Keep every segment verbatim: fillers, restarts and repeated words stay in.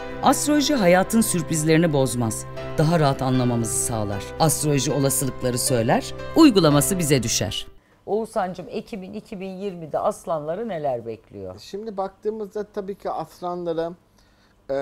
Astroloji hayatın sürprizlerini bozmaz. Daha rahat anlamamızı sağlar. Astroloji olasılıkları söyler, uygulaması bize düşer. Oğuzhan'cığım Ekim'in iki bin yirmide aslanları neler bekliyor? Şimdi baktığımızda tabii ki aslanları e,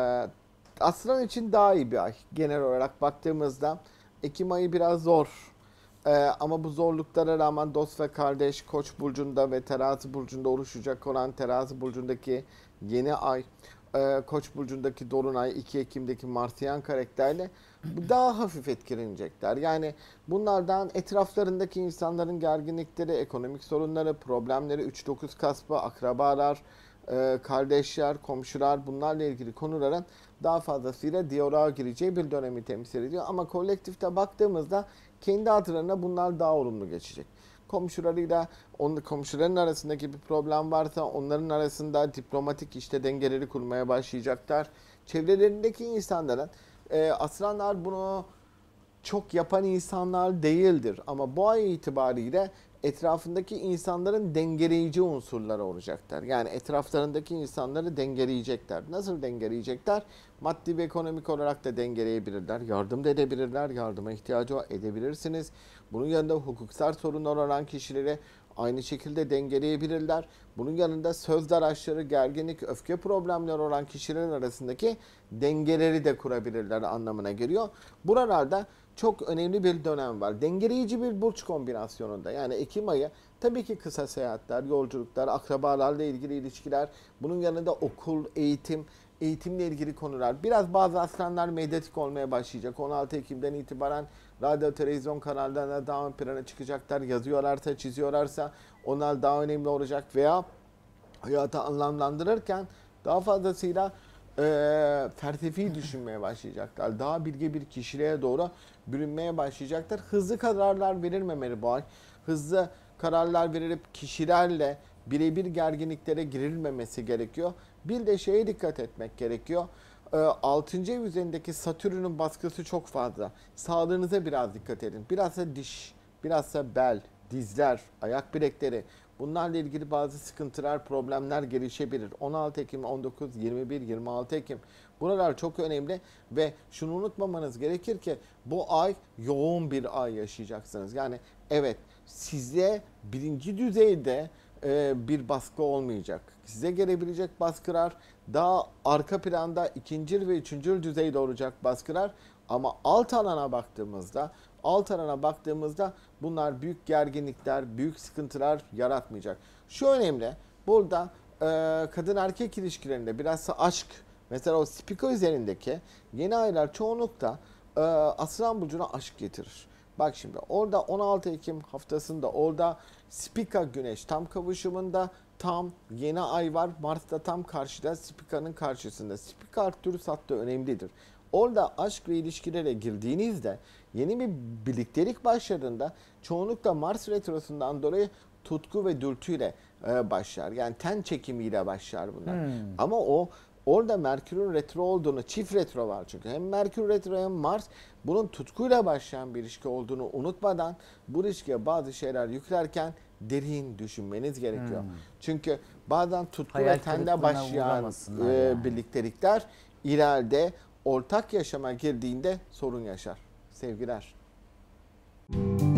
aslan için daha iyi bir ay. Genel olarak baktığımızda Ekim ayı biraz zor. E, ama bu zorluklara rağmen dost ve kardeş Koç burcunda ve Terazi burcunda oluşacak olan Terazi burcundaki yeni ay, e, Koç burcundaki dolunay, iki Ekim'deki Marsiyen karakterle bu daha hafif etkilenecekler. Yani bunlardan etraflarındaki insanların gerginlikleri, ekonomik sorunları, problemleri, üç dokuz kasba, akrabalar, e, kardeşler, komşular, bunlarla ilgili konuların daha fazlasıyla diyaloğa gireceği bir dönemi temsil ediyor. Ama kolektifte baktığımızda kendi adlarına bunlar daha olumlu geçecek. Komşularıyla, onun komşuların arasındaki bir problem varsa onların arasında diplomatik işte dengeleri kurmaya başlayacaklar. Çevrelerindeki insanların, e, aslanlar bunu çok yapan insanlar değildir. Ama bu ay itibariyle etrafındaki insanların dengeleyici unsurları olacaklar. Yani etraflarındaki insanları dengeleyecekler. Nasıl dengeleyecekler? Maddi ve ekonomik olarak da dengeleyebilirler. Yardım da edebilirler. Yardıma ihtiyacı edebilirsiniz. Bunun yanında hukuksal sorunlar olan kişileri aynı şekilde dengeleyebilirler. Bunun yanında söz araçları, gerginlik, öfke problemleri olan kişilerin arasındaki dengeleri de kurabilirler anlamına geliyor. Buralarda çok önemli bir dönem var. Dengeleyici bir burç kombinasyonunda. Yani Ekim ayı tabii ki kısa seyahatler, yolculuklar, akrabalarla ilgili ilişkiler, bunun yanında okul, eğitim, eğitimle ilgili konular. Biraz bazı aslanlar medyatik olmaya başlayacak. on altı Ekim'den itibaren radyo, televizyon kanallarına daha ön plana çıkacaklar. Yazıyorlarsa, çiziyorlarsa onlar daha önemli olacak veya hayatı anlamlandırırken daha fazlasıyla e, felsefi düşünmeye başlayacaklar. Daha bilge bir kişiliğe doğru bürünmeye başlayacaklar. Hızlı kararlar verilmemeli bu ay. Hızlı kararlar verilip kişilerle birebir gerginliklere girilmemesi gerekiyor. Bir de şeye dikkat etmek gerekiyor. altıncı ev üzerindeki Satürn'ün baskısı çok fazla. Sağlığınıza biraz dikkat edin. Biraz da diş, biraz da bel, dizler, ayak bilekleri. Bunlarla ilgili bazı sıkıntılar, problemler gelişebilir. on altı Ekim, on dokuz, yirmi bir, yirmi altı Ekim. Buralar çok önemli ve şunu unutmamanız gerekir ki bu ay yoğun bir ay yaşayacaksınız. Yani evet, size birinci düzeyde bir baskı olmayacak. Size gelebilecek baskılar daha arka planda ikinci ve üçüncü düzeyde olacak baskılar. Ama alt alana baktığımızda, alt alana baktığımızda bunlar büyük gerginlikler, büyük sıkıntılar yaratmayacak. Şu önemli, burada e, kadın erkek ilişkilerinde biraz da aşk, mesela o Spika üzerindeki yeni aylar çoğunlukla e, Aslan burcuna aşk getirir. Bak şimdi orada on altı Ekim haftasında orada Spika Güneş tam kavuşumunda, tam yeni ay var. Mars'ta tam karşıda, Spika'nın karşısında. Spika Arcturus hattı önemlidir. Orada aşk ve ilişkilere girdiğinizde yeni bir birliktelik başladığında çoğunlukla Mars retrosundan dolayı tutku ve dürtüyle başlar. Yani ten çekimiyle başlar bunlar. Hmm. Ama o orada Merkür'ün retro olduğunu, çift retro var çünkü. Hem Merkür retro hem Mars, bunun tutkuyla başlayan bir ilişki olduğunu unutmadan bu ilişkiye bazı şeyler yüklerken derin düşünmeniz gerekiyor. Hmm. Çünkü bazen tutku Hayal ve tende başlayan e, yani. birliktelikler ileride ortak yaşama girdiğinde sorun yaşar. Sevgiler.